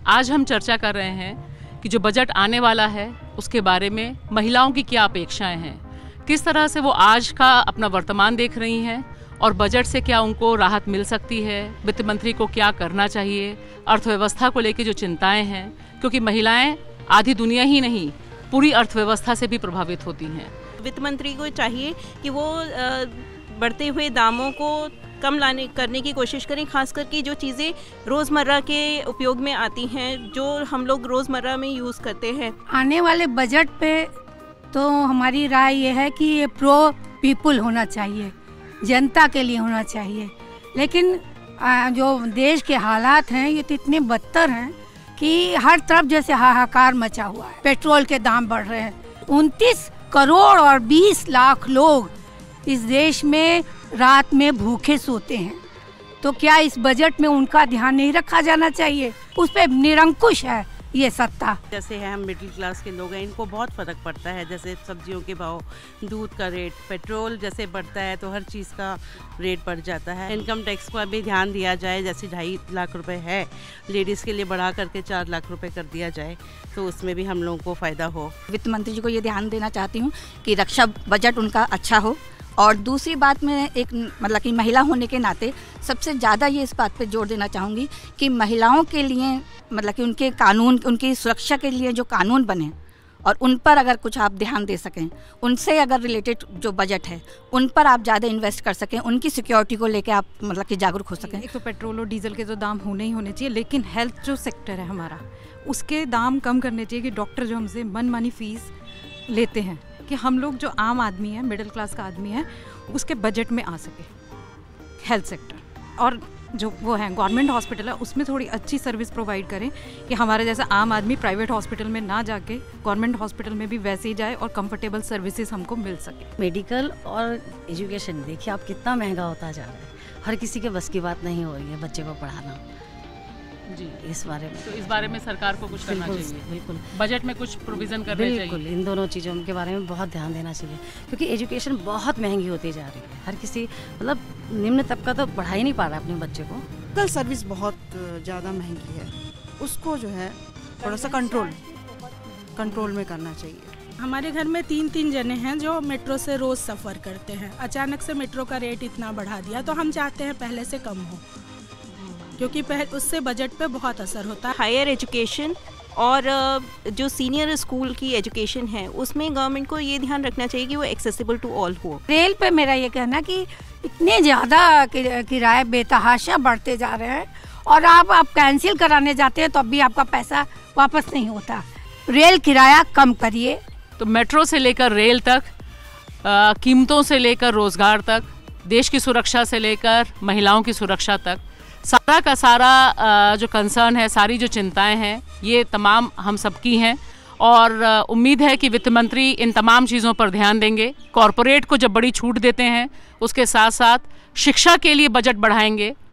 आज हम चर्चा कर रहे हैं कि जो बजट आने वाला है उसके बारे में महिलाओं की क्या अपेक्षाएं हैं, किस तरह से वो आज का अपना वर्तमान देख रही हैं और बजट से क्या उनको राहत मिल सकती है, वित्त मंत्री को क्या करना चाहिए, अर्थव्यवस्था को लेकर जो चिंताएं हैं, क्योंकि महिलाएं आधी दुनिया ही नहीं पूरी अर्थव्यवस्था से भी प्रभावित होती हैं। वित्त मंत्री को चाहिए कि वो बढ़ते हुए दामों को कम करने की कोशिश करें, खास करके जो चीज़ें रोज़मर्रा के उपयोग में आती हैं, जो हम लोग रोज़मर्रा में यूज़ करते हैं। आने वाले बजट पे तो हमारी राय ये है कि ये प्रो पीपुल होना चाहिए, जनता के लिए होना चाहिए। लेकिन जो देश के हालात हैं ये तो इतने बदतर हैं कि हर तरफ जैसे हाहाकार मचा हुआ है। पेट्रोल के दाम बढ़ रहे हैं, 29 करोड़ और 20 लाख लोग इस देश में रात में भूखे सोते हैं, तो क्या इस बजट में उनका ध्यान नहीं रखा जाना चाहिए? उस पे निरंकुश है ये सत्ता। जैसे है हम मिडिल क्लास के लोग हैं, इनको बहुत फ़र्क पड़ता है, जैसे सब्जियों के भाव, दूध का रेट, पेट्रोल जैसे बढ़ता है तो हर चीज़ का रेट बढ़ जाता है। इनकम टैक्स पर भी ध्यान दिया जाए, जैसे 2.5 लाख रुपए है, लेडीज़ के लिए बढ़ा करके 4 लाख रुपए कर दिया जाए तो उसमें भी हम लोगों को फ़ायदा हो। वित्त मंत्री जी को ये ध्यान देना चाहती हूँ कि रक्षा बजट उनका अच्छा हो। और दूसरी बात मैं एक मतलब कि महिला होने के नाते सबसे ज़्यादा ये इस बात पे जोर देना चाहूँगी कि महिलाओं के लिए मतलब कि उनके कानून, उनकी सुरक्षा के लिए जो कानून बने और उन पर अगर कुछ आप ध्यान दे सकें, उनसे अगर रिलेटेड जो बजट है उन पर आप ज़्यादा इन्वेस्ट कर सकें, उनकी सिक्योरिटी को लेकर आप मतलब कि जागरूक हो सकें। एक तो पेट्रोल और डीजल के जो दाम होने ही होने चाहिए, लेकिन हेल्थ जो सेक्टर है हमारा उसके दाम कम करने चाहिए कि डॉक्टर जो हमसे मनमानी फीस लेते हैं कि हम लोग जो आम आदमी है, मिडिल क्लास का आदमी है, उसके बजट में आ सके हेल्थ सेक्टर। और जो वो है गवर्नमेंट हॉस्पिटल है उसमें थोड़ी अच्छी सर्विस प्रोवाइड करें कि हमारे जैसा आम आदमी प्राइवेट हॉस्पिटल में ना जाके गवर्नमेंट हॉस्पिटल में भी वैसे ही जाए और कंफर्टेबल सर्विसेज हमको मिल सके। मेडिकल और एजुकेशन देखिए आप कितना महंगा होता जा रहा है, हर किसी के बस की बात नहीं हो रही है बच्चे को पढ़ाना जी। इस बारे में तो इस बारे में सरकार को कुछ करना चाहिए, बिल्कुल बजट में कुछ प्रोविजन करने चाहिए। बिल्कुल इन दोनों चीज़ों के बारे में बहुत ध्यान देना चाहिए, क्योंकि एजुकेशन बहुत महंगी होती जा रही है। हर किसी मतलब निम्न तबका तो पढ़ा ही नहीं पा रहा अपने बच्चे को। कल सर्विस बहुत ज़्यादा महंगी है, उसको जो है थोड़ा सा कंट्रोल में करना चाहिए। हमारे घर में 3 जने हैं जो मेट्रो से रोज़ सफ़र करते हैं। अचानक से मेट्रो का रेट इतना बढ़ा दिया तो हम चाहते हैं पहले से कम हो, क्योंकि उससे बजट पे बहुत असर होता है। हायर एजुकेशन और जो सीनियर स्कूल की एजुकेशन है उसमें गवर्नमेंट को ये ध्यान रखना चाहिए कि वो एक्सेसिबल टू ऑल हो। रेल पे मेरा ये कहना कि इतने ज़्यादा किराए बेतहाशा बढ़ते जा रहे हैं और आप कैंसिल कराने जाते हैं तो अब भी आपका पैसा वापस नहीं होता। रेल किराया कम करिए। तो मेट्रो से लेकर रेल तक, कीमतों से लेकर रोजगार तक, देश की सुरक्षा से लेकर महिलाओं की सुरक्षा तक, सारा का सारा जो कंसर्न है, सारी जो चिंताएं हैं, ये तमाम हम सबकी हैं और उम्मीद है कि वित्त मंत्री इन तमाम चीज़ों पर ध्यान देंगे। कॉरपोरेट को जब बड़ी छूट देते हैं उसके साथ साथ शिक्षा के लिए बजट बढ़ाएंगे